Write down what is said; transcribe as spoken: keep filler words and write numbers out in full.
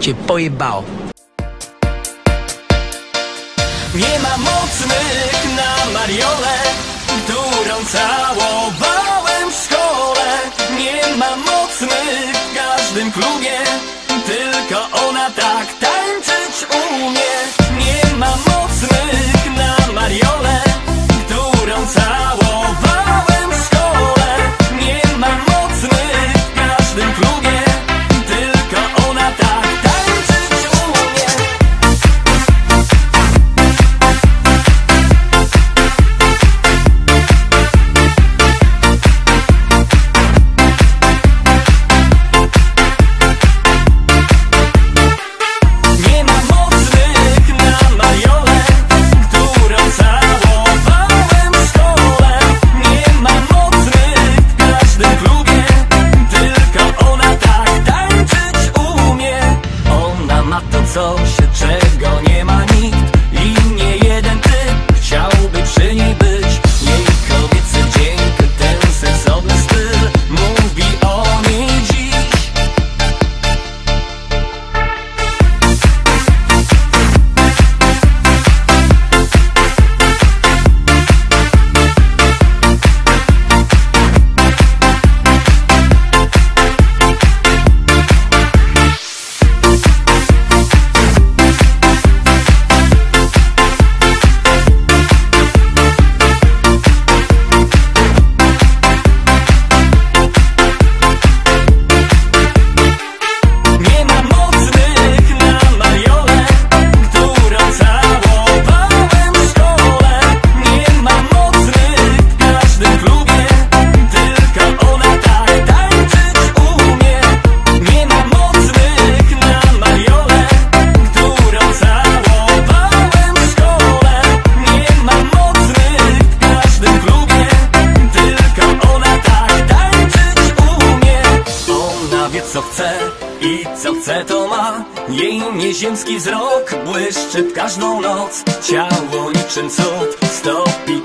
cię pojebało. Nie ma mocnych na Mariolę, którą całowałem w szkole. Nie ma mocnych w każdym klubie, tylko ona tak tańczyć umie. Nie ma mocnych na Mariolę, którą całowałem w szkole. Nie ma mocnych w każdym klubie, tylko ona tak tańczyć umie. Nie ma mocnych na Mariolę, którą całowałem w szkole. Nie ma mocnych w każdym klubie, tylko ona tak tańczyć umie. Ona ma to coś, czego nie ma nikt i nie jeden typ chciałby przy niej być. Jej kobiecy dźwięk, ten seksowny styl mówi o niej dziś. Nie ma mocnych na Mariolę, którą całowałem w szkole. Nie ma mocnych w każdym klubie, tylko ona tak tańczyć umie. Nie ma mocnych na Mariolę, którą całowałem w szkole. Nie ma mocnych w każdym klubie, tylko ona tak tańczyć umie. Ona wie co chce i co chce to ma. Jej nieziemski wzrok błyszczy w każdą noc. Ciało niczym cud stopi